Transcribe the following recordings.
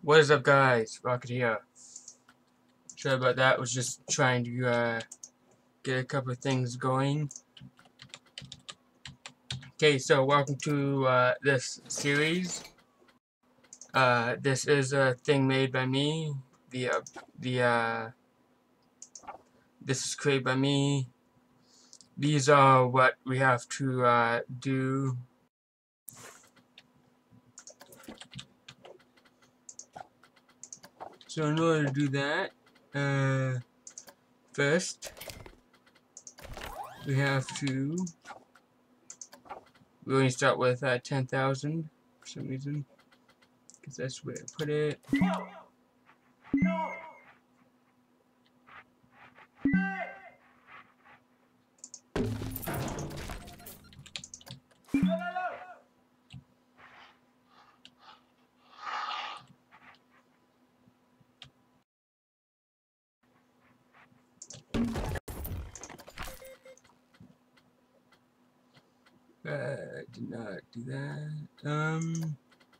What is up, guys? Rocket here. Sorry about that. Was just trying to get a couple of things going. Okay, so welcome to this series. This is a thing made by me. This is created by me. These are what we have to do. So in order to do that, first we have to. We're going to start with 10,000 for some reason, because that's where I put it. Did not do that.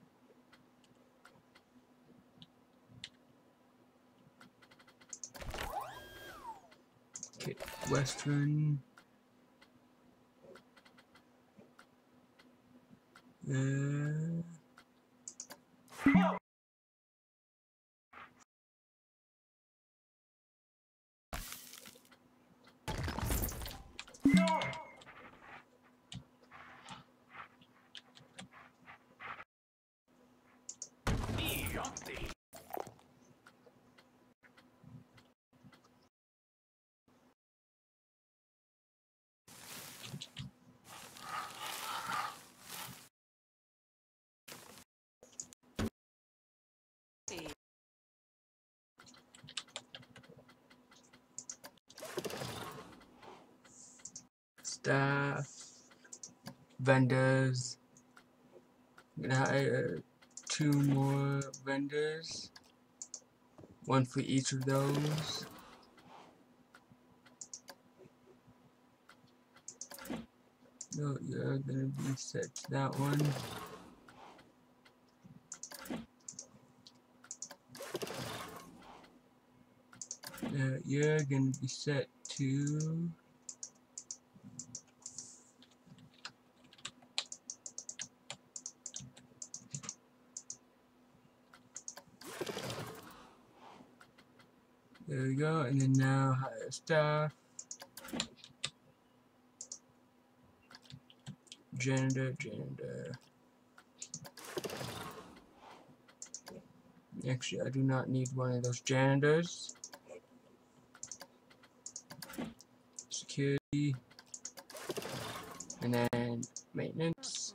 Okay, Western. Staff, vendors. I'm gonna hire 2 more vendors, one for each of those. No, you're gonna be set to that one. You're gonna be set to there we go, and then now hire staff, janitor. Actually, I do not need one of those janitors. Security, and then maintenance.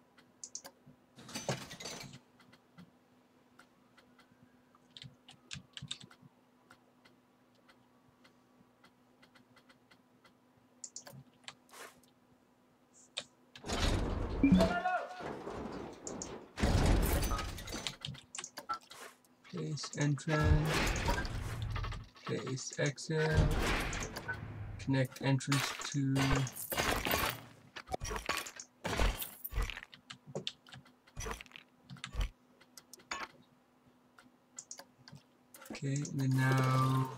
Place entrance, place exit, connect entrance to okay, and then now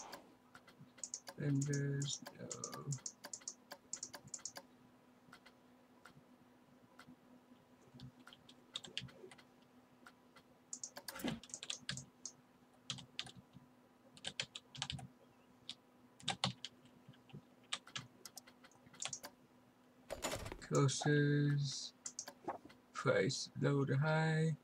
vendors, no. Closes, price low to high.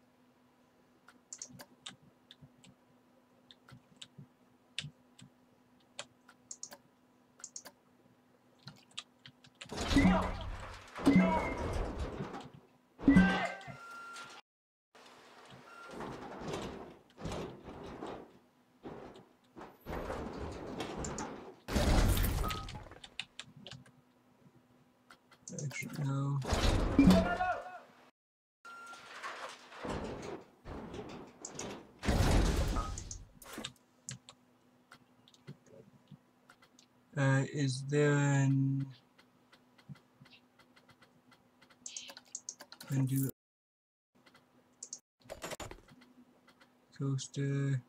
Actually, no. Is there an undo Toaster.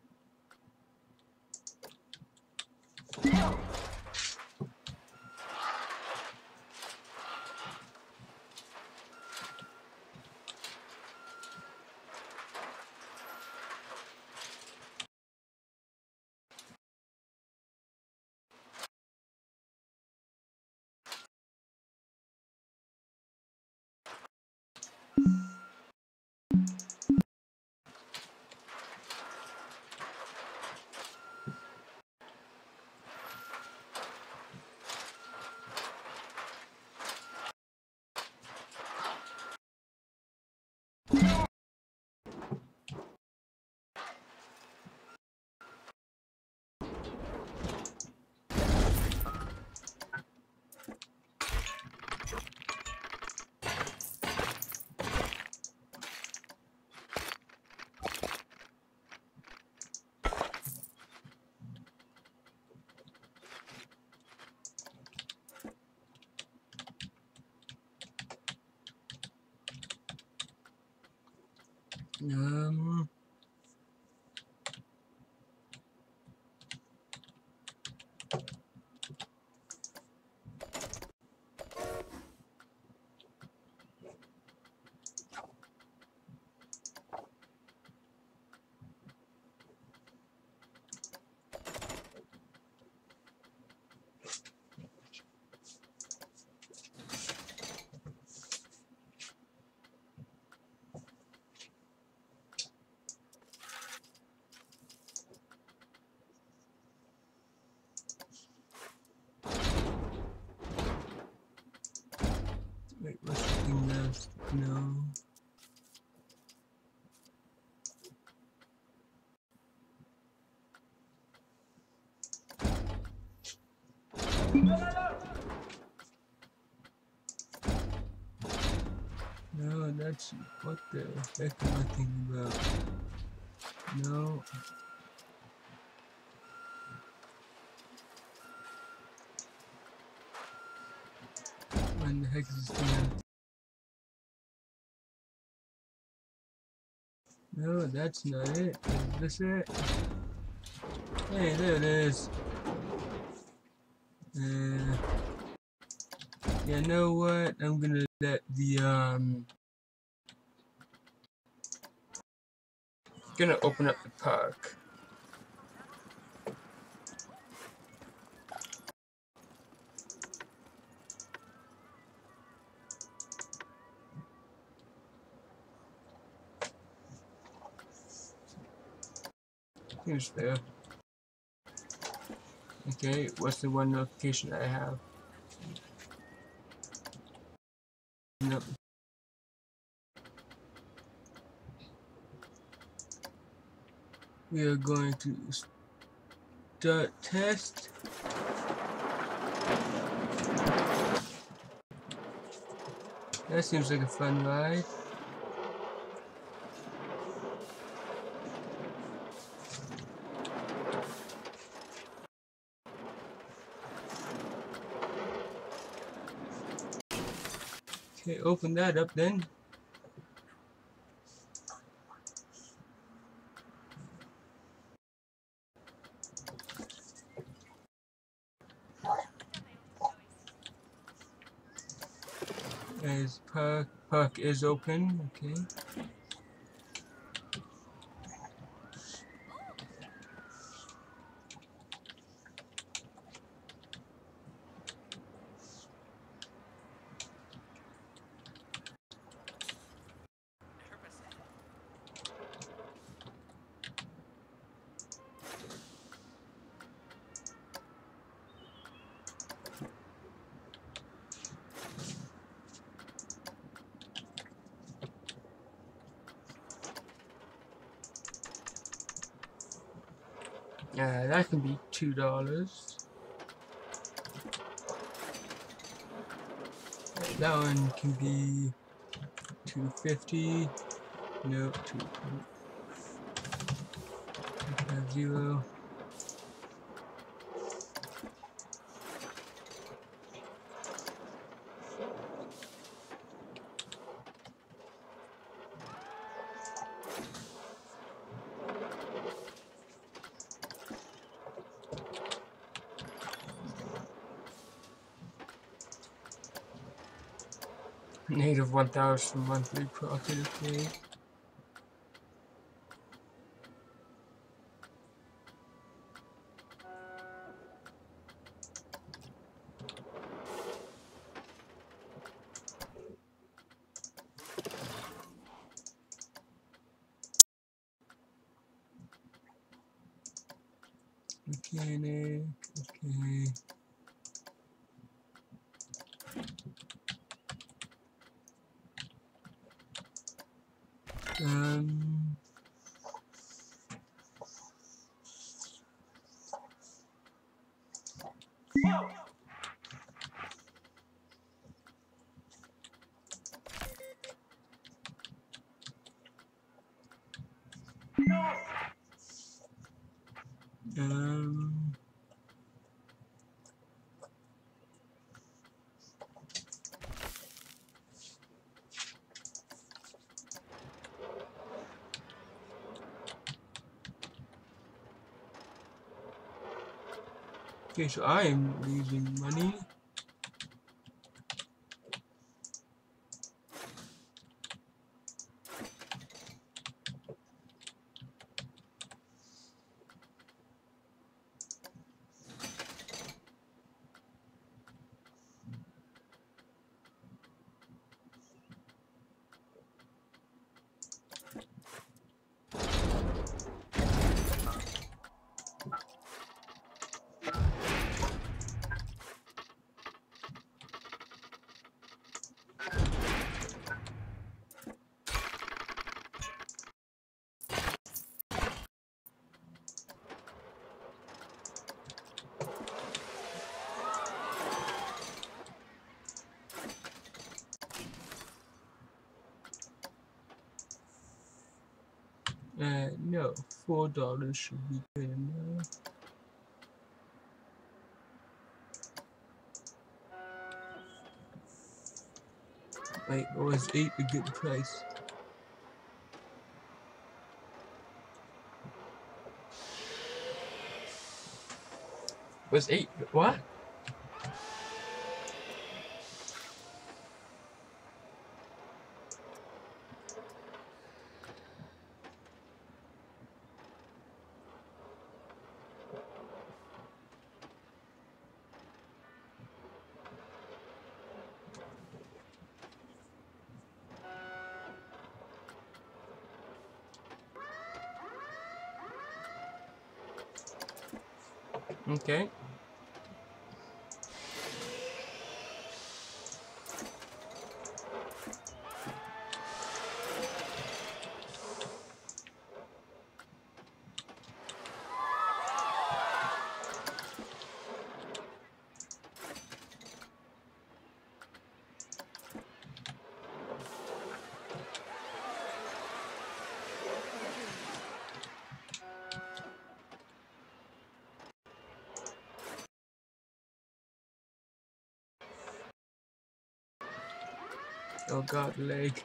Um, wait, what's the thing left? No. No, that's what the heck am I thinking about? No. When the heck is this thing? No, that's not it. Is this it? Hey, there it is. Yeah, you know what? I'm gonna let the gonna open up the park. Here's there. Okay, what's the one notification I have? Nope. We are going to start test. That seems like a fun ride. Okay, open that up then. As park is open. Okay. That can be $2. That one can be $2.50. Nope, 2.50. Negative 1,000 monthly profit, okay. Mechanic, okay. Um, um, okay, so I am losing money. No, $4 should be good enough. Wait, or was 8 a good price? Was 8, what? Okay. Oh god, leg.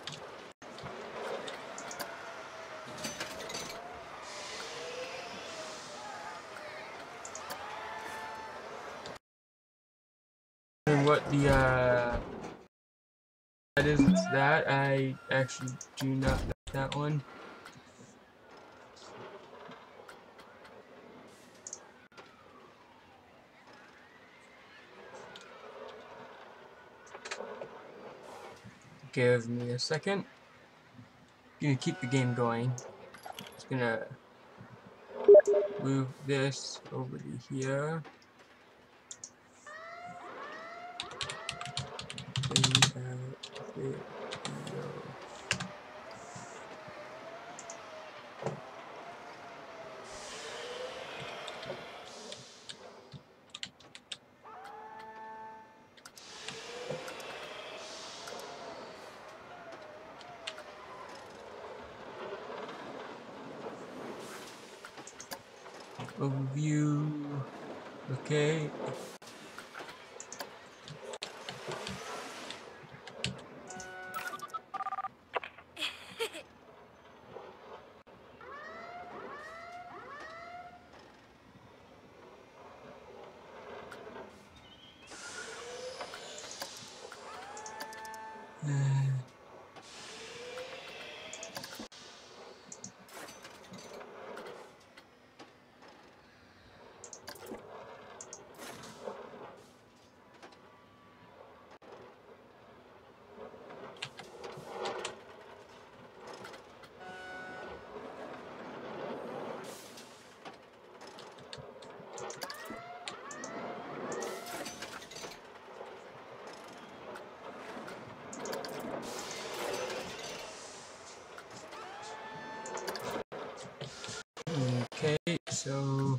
And what the that is that I actually do not know that one. Give me a second. Gonna keep the game going. Just gonna move this over to here. Overview. Okay. Okay, so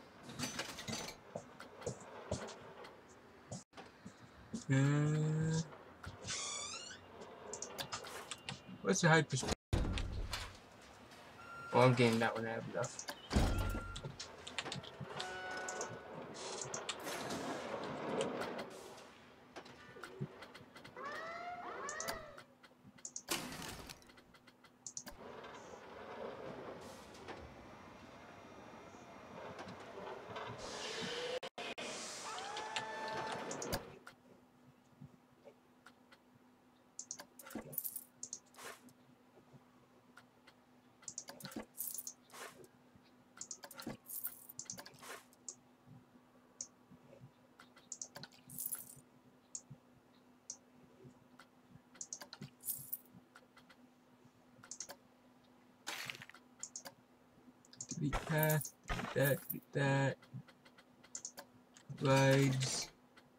what's the hyperspeed? Oh, I'm getting that one. I have enough. Delete path, delete that, rides.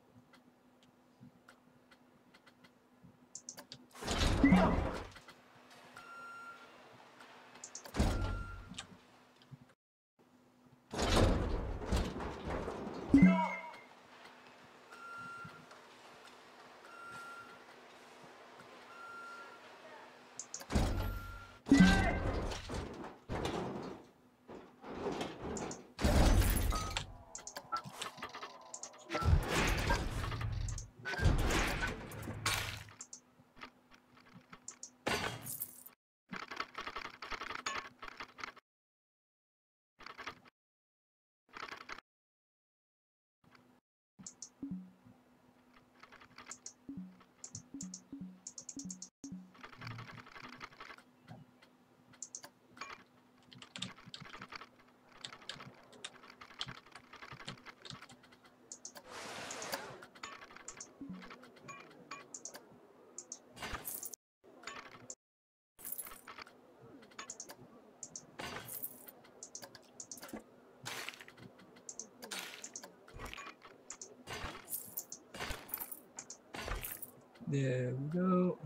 There we go.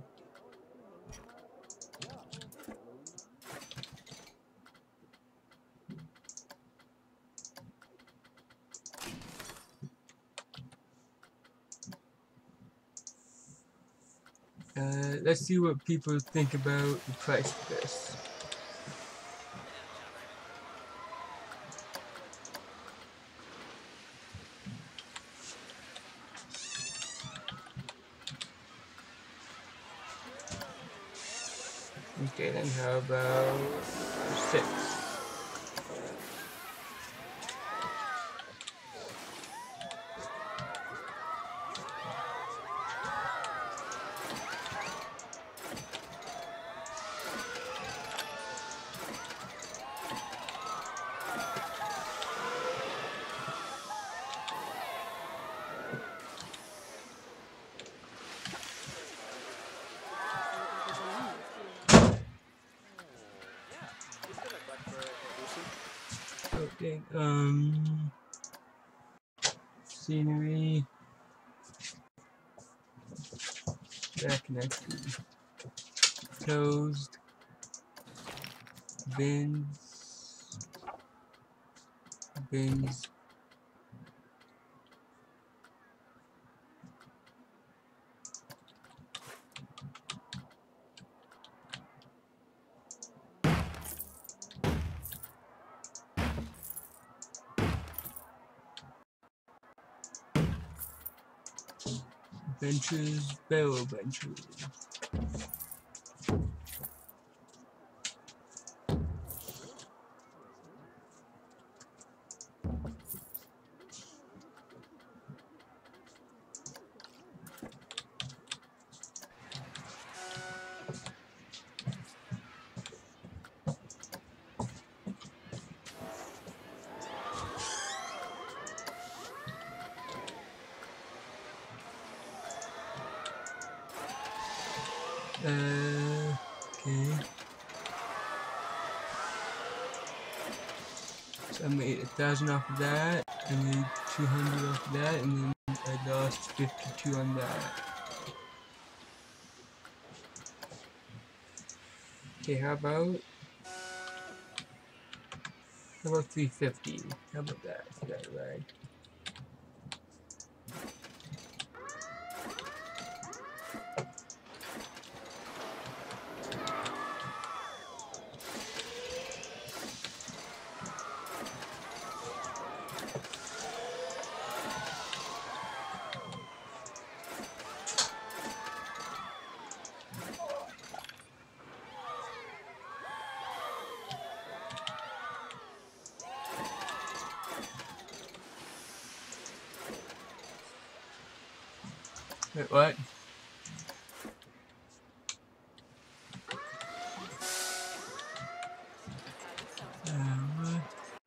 Let's see what people think about the price of this. Okay, then how about 6? Okay, scenery, back connected, closed, bins, benches, barrel benches. Okay. So I made 1,000 off of that. I made 200 off of that, and then I lost 52 on that. Okay, how about 350? How about that? I got it right. Wait, what? What?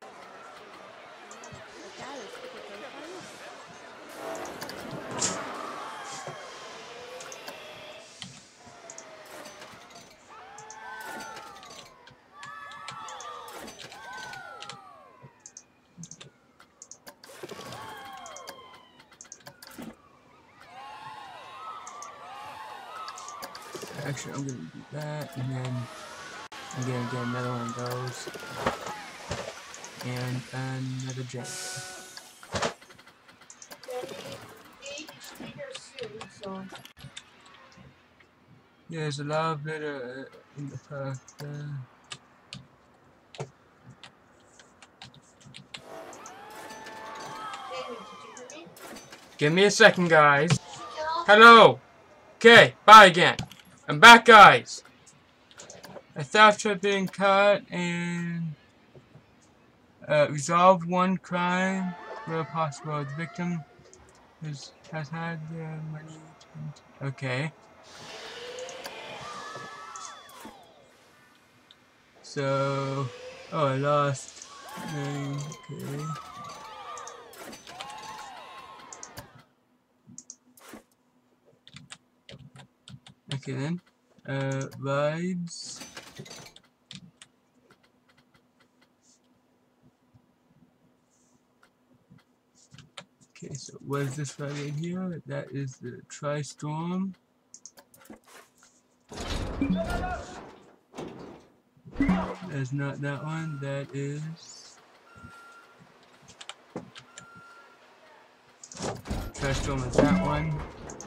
Actually, I'm gonna do that, and then I'm gonna get another one of those, and another Jenga. Yeah, there's a lot of litter in the park. Give me a second, guys. Hello! Okay, bye again. I'm back, guys. A theft had been caught and resolved one crime where possible. The victim has had their money returned. Okay. So, oh, I lost. Okay. Okay then. Vibes. Okay, so what is this right in here? That is the Tri-Storm. That's not that one. That is Tri-Storm is that one.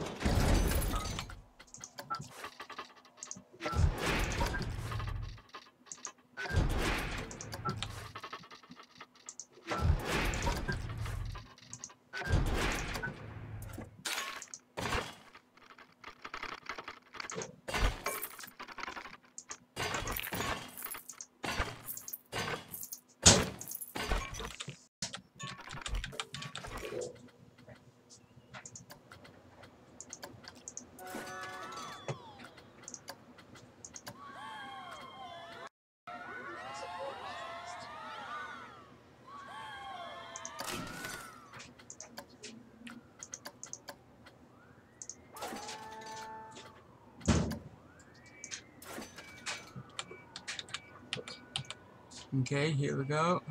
Okay, here we go.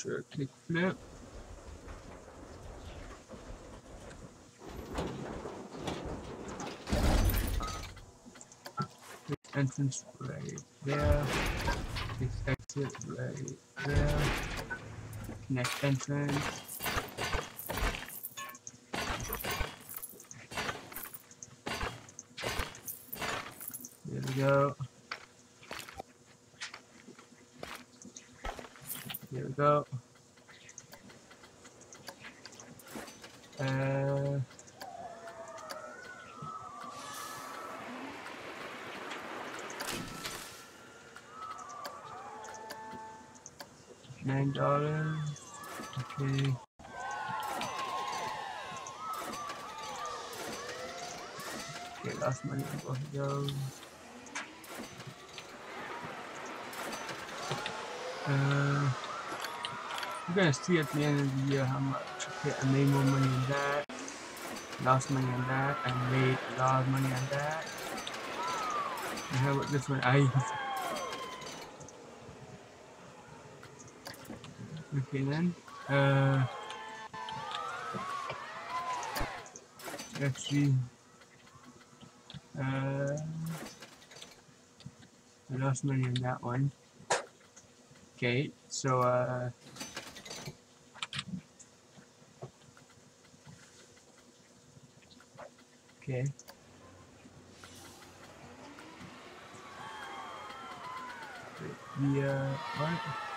sure kick flip. This entrance right there. This exit right there. Next entrance. There we go. There we go. $9. Okay. Okay, lost money on both of those. We're gonna see at the end of the year how much. Okay, I made more money on that. Lost money on that. I made a lot of money on that. And how about this one? Okay then. Let's see. I lost money on that one. Okay, so okay. What?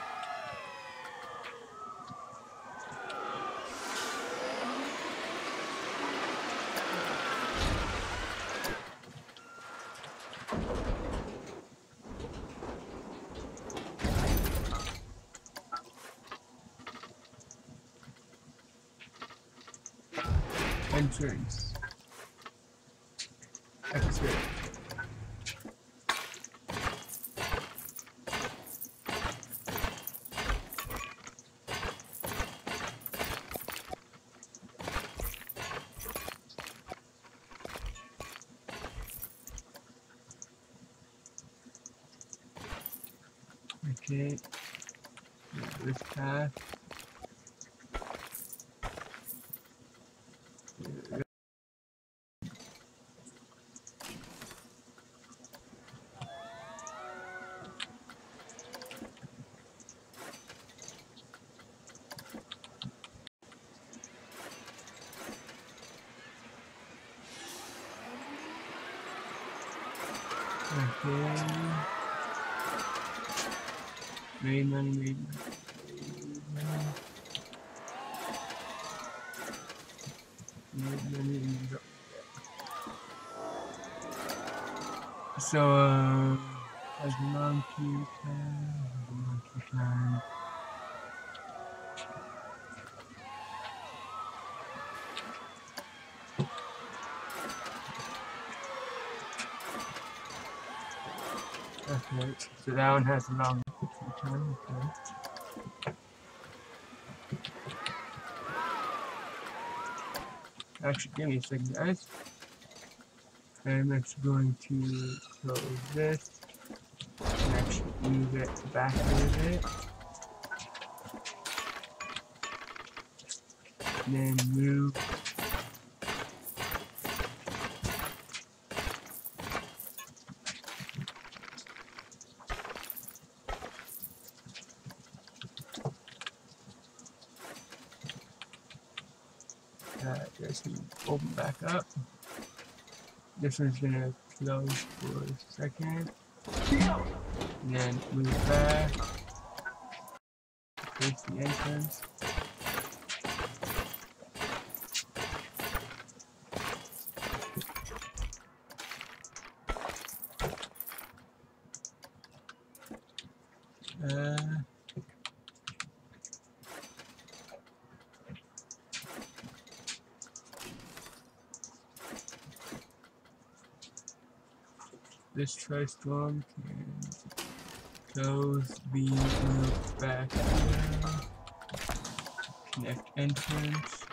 Entrance. Exit. Okay. This path. Okay. Made money. So, as a monkey can. Okay, so that one has a long time, okay. Actually, give me a second, guys. I'm actually going to close this and actually move it back a little bit. And then move. Just open back up. This one's gonna close for a second. And then move back. Face the entrance. This tri-storm can close the move back here. Connect entrance.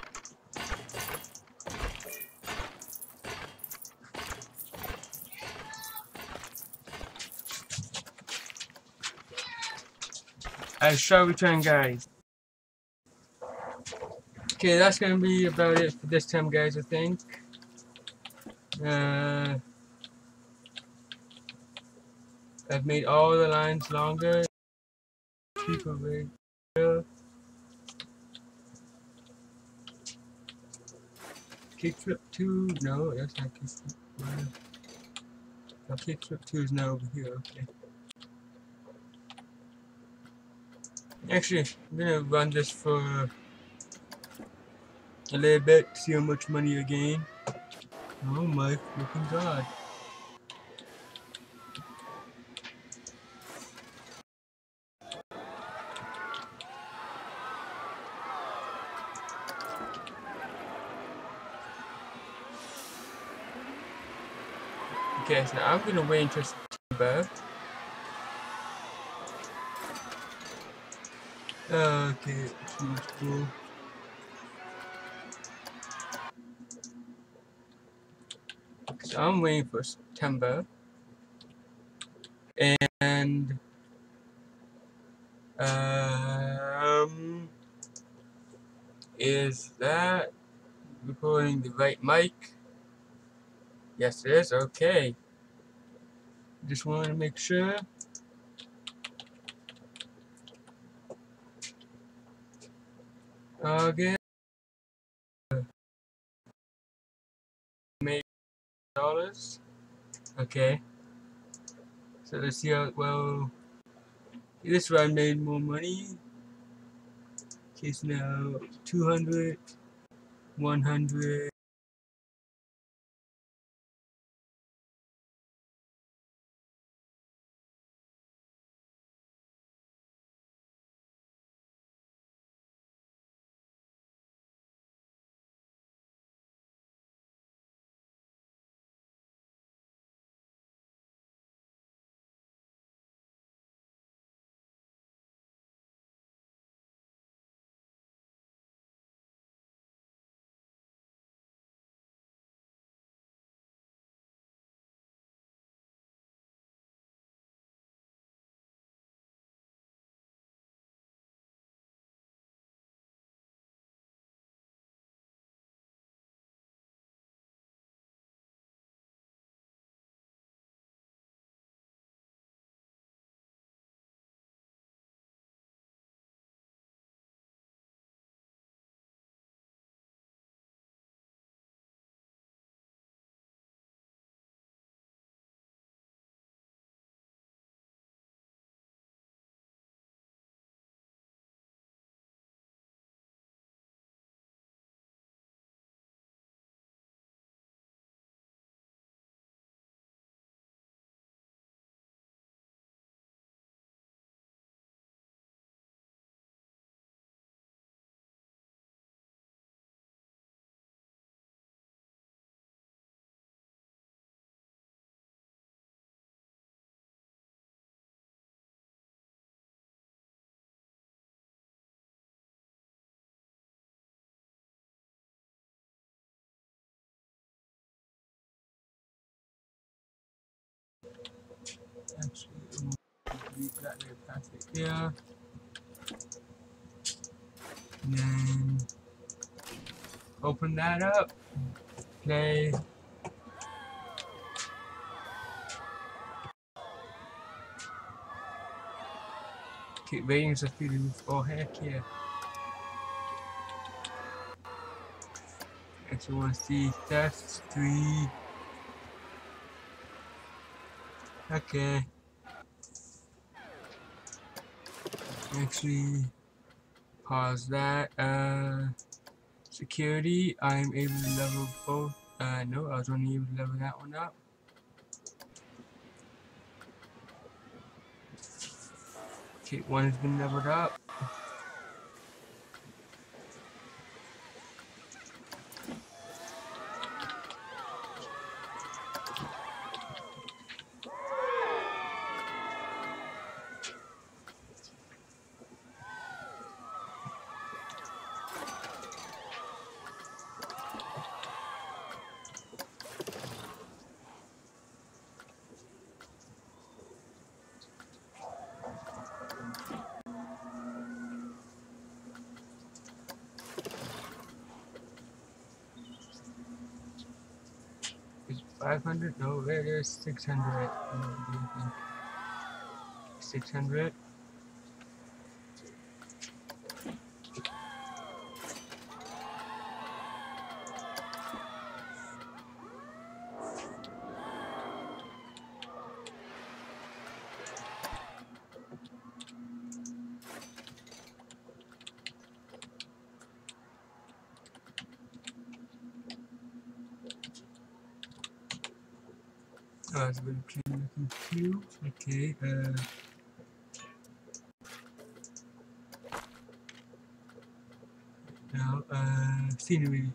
I shall return, guys. Okay, that's gonna be about it for this time, guys. I think. I've made all the lines longer. Keep away. Kickflip 2, no, that's not kickflip 1. No, kickflip 2 is now over here, okay. Actually, I'm gonna run this for a little bit, see how much money I gain. Oh my freaking god. Okay, so now I'm gonna wait until September. Okay, choose cool. So I'm waiting for September. And is that recording the right mic? Yes it is, okay. Just wanted to make sure. Again, made dollars. Okay. So let's see how well this run made more money. Okay, so now 200, 100. Actually, we've got the plastic here. And then open that up. Play. Keep ratings of feelings. Oh heck yeah. Actually want to see test 3. Okay. Actually pause that. Security, I'm able to level both. No, I was only able to level that one up. Okay, one has been leveled up. 500? No, it is 600. 600. Oh, it's going to change looking too. Okay, now, scenery.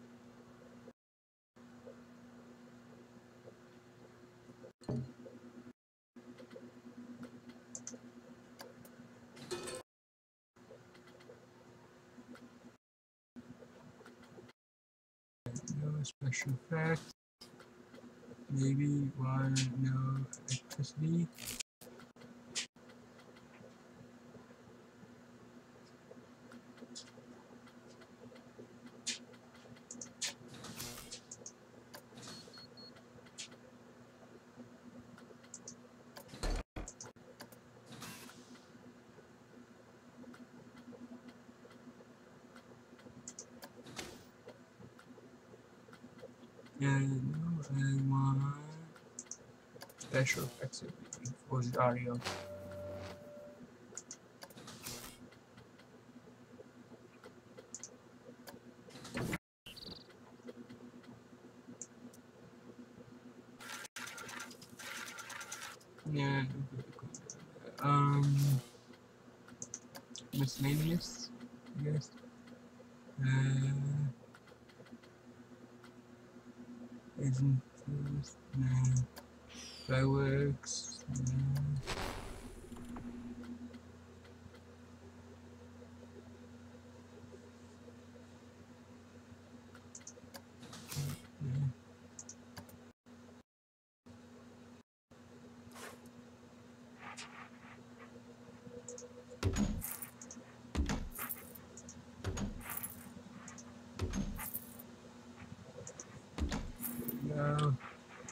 No special effects. Maybe water, no electricity. And no, I want special effects for the audio. Yeah, miscellaneous, yes. Isn't first, no. Fireworks, no. No.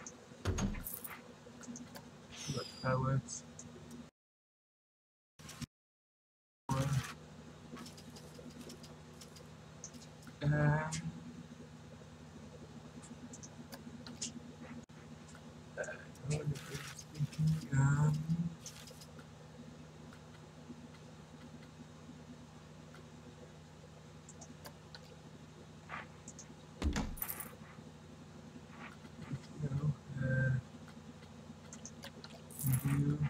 But fireworks. Um, what was I thinking? No, review.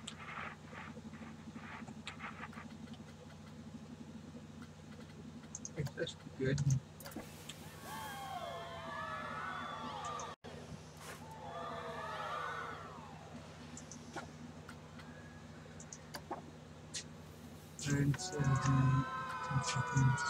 That's good. And 10 seconds.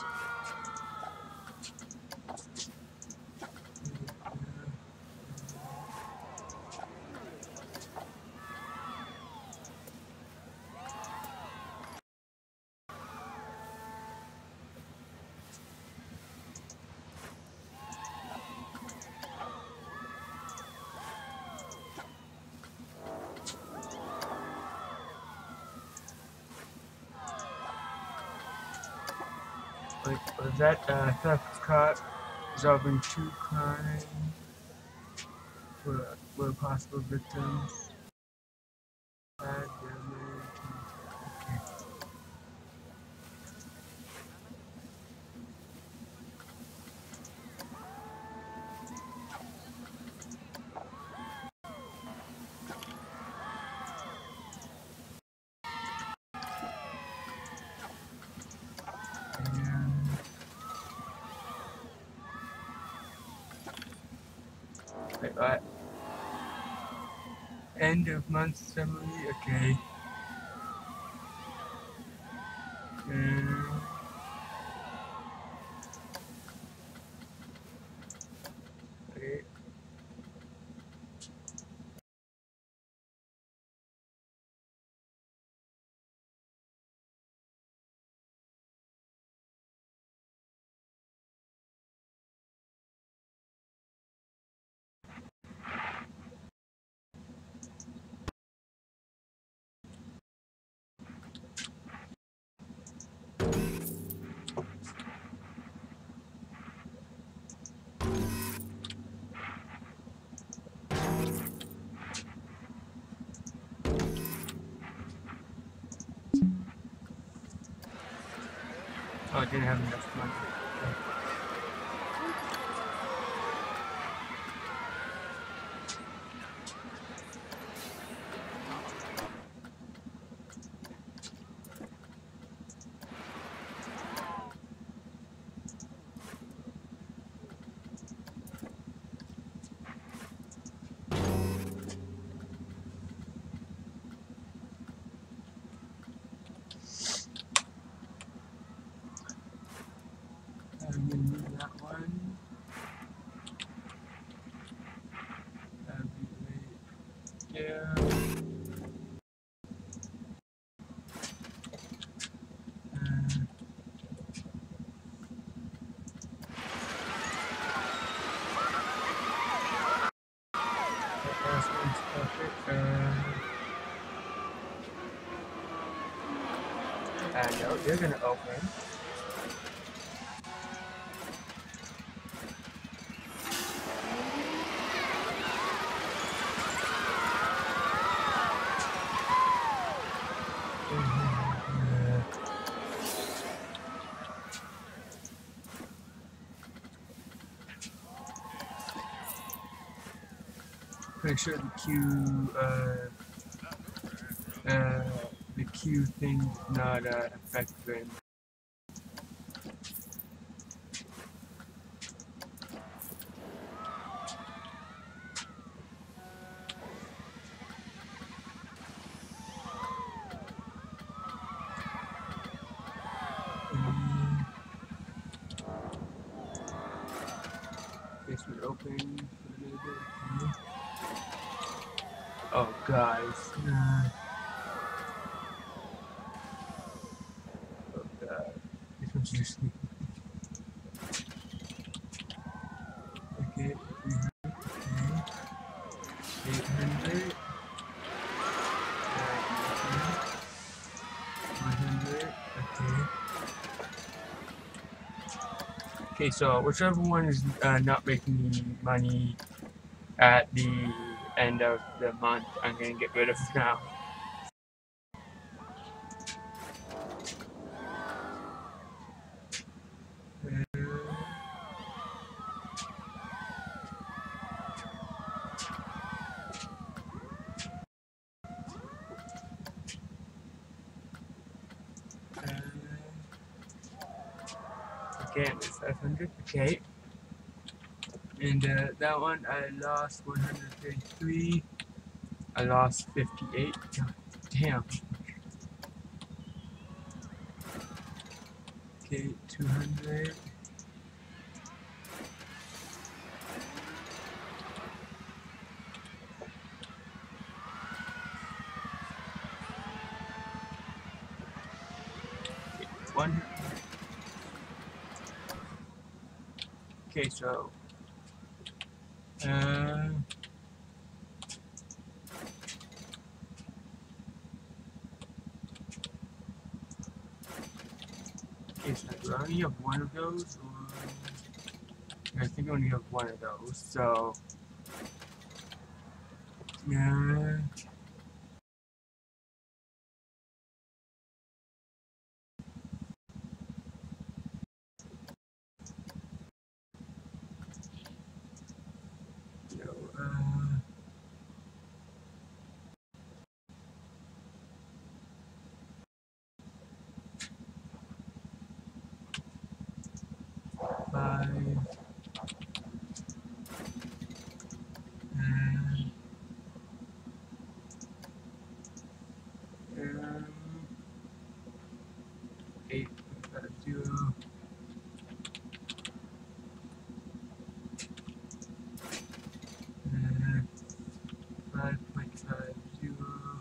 Wait, was that theft caught resolving 2 crimes were possible victims? Bad damage. Okay. Wait, what? End of month summary. Okay. Okay. didn't have enough money. I'm gonna move that one. That'll be right there. That last one's perfect. And no, they're gonna open. Pretty sure the Q thing is not effective. Basement open for a little bit. Oh, guys. Oh, God. This one's just sleeping. Okay, 300. Okay. 800. 100. Okay. Okay, so whichever one is not making me money at the end of the month, I'm gonna get rid of now. Okay, I'm at 500. Okay. And that one I lost 133. I lost 58. God damn. Okay, 200. One. Okay, so okay, so do I only have one of those, or I think I only have one of those. So yeah. So 5. 8, 0. 5.50.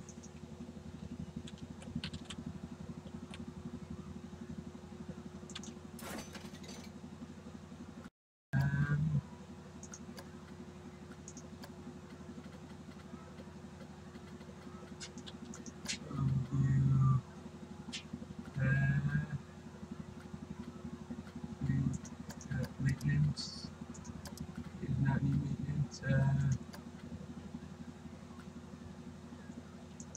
Maintenance is not need maintenance.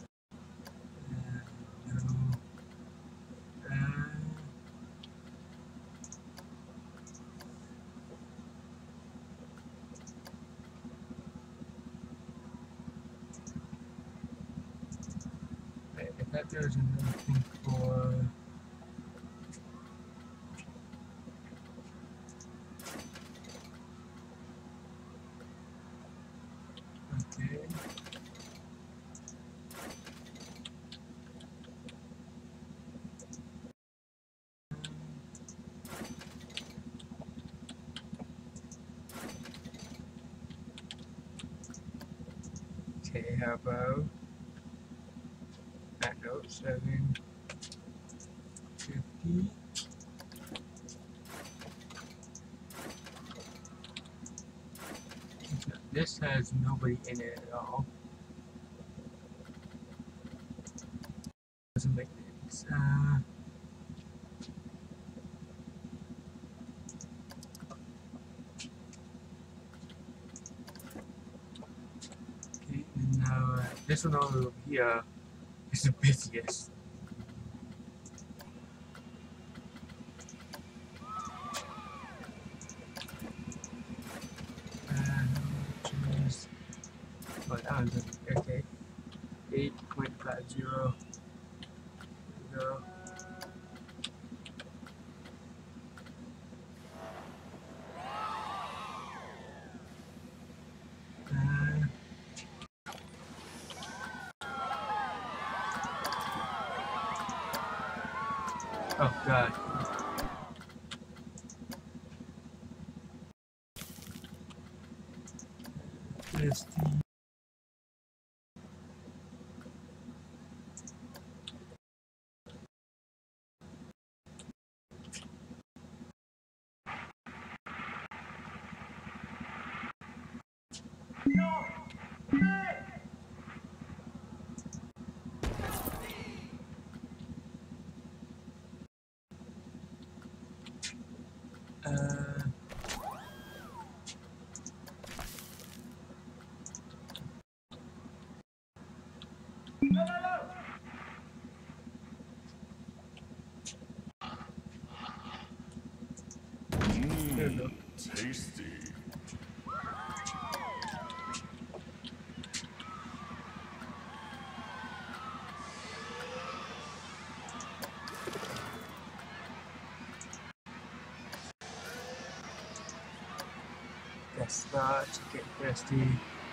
No. there's another thing for. Okay. Okay, how about that note 750? This has nobody in it at all. Doesn't make sense. Okay, and now this one over here is the busiest. Which is, oh, that one's okay. 8.50. Go. Oh god. There's the there we go. Tasty. Guess not. Get thirsty.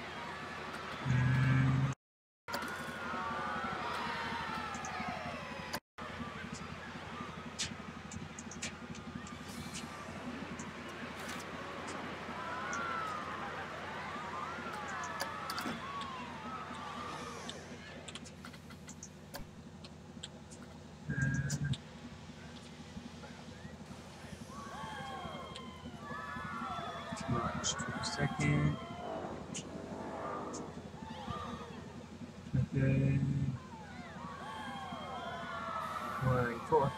Watch for a second. Okay. 24.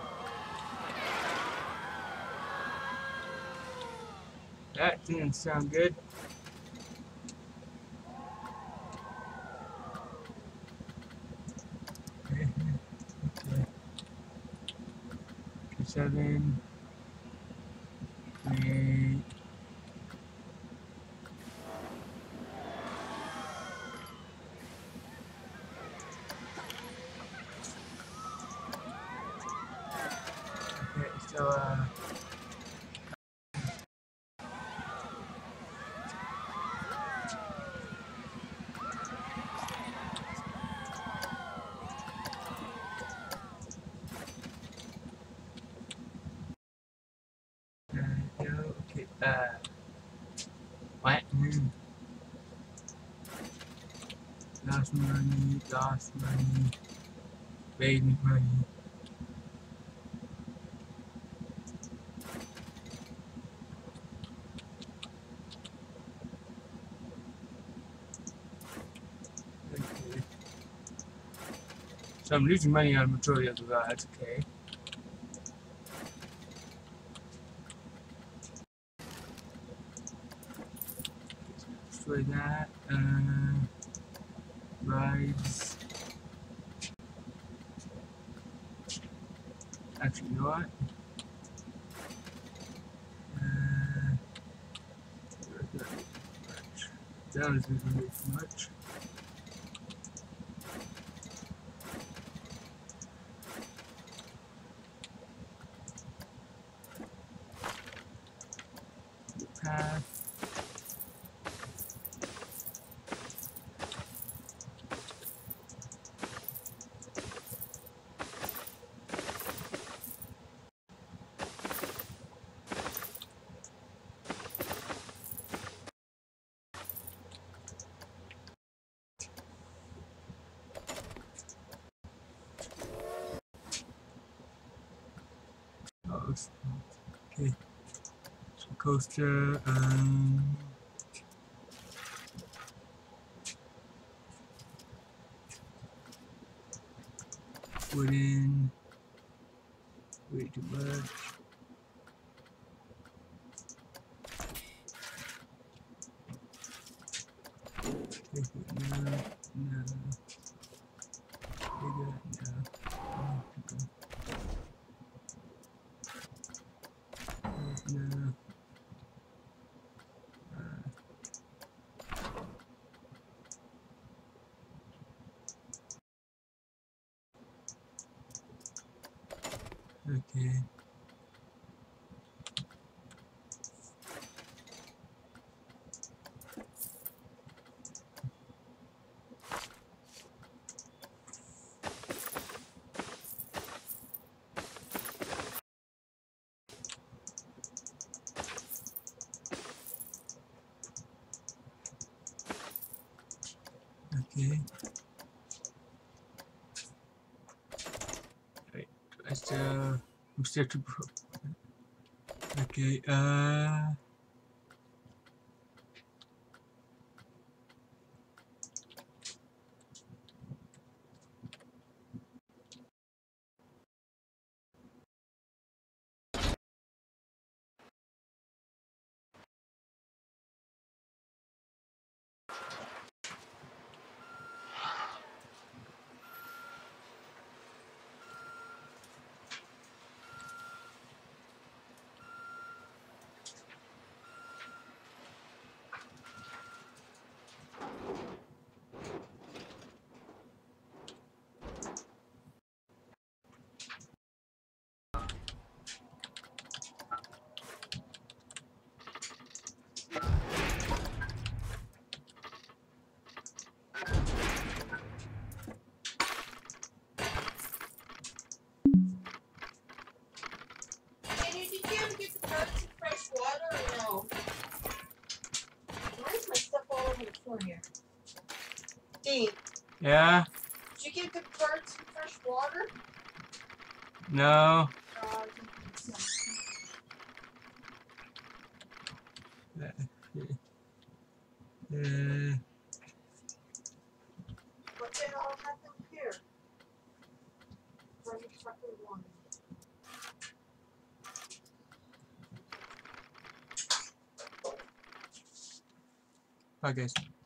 That didn't sound good. Okay. Okay. 7, 8. Okay, so okay, what? Lost money, made me money. Okay. So I'm losing money on majority of the rides, okay. Destroy that, rides. Actually, you know what? That was a little bit too much. path. Oh, okay. So coaster, wooden, way too much. No, no, bigger, no, no. Okay. Okay. Right. I'm still too. Okay. Did you ever get the birds some fresh water or no? Why is my stuff all over the floor here? Dean, Yeah. did you give the birds some fresh water? No. Uh, what the hell happened here? What exactly wanted? Bye guys.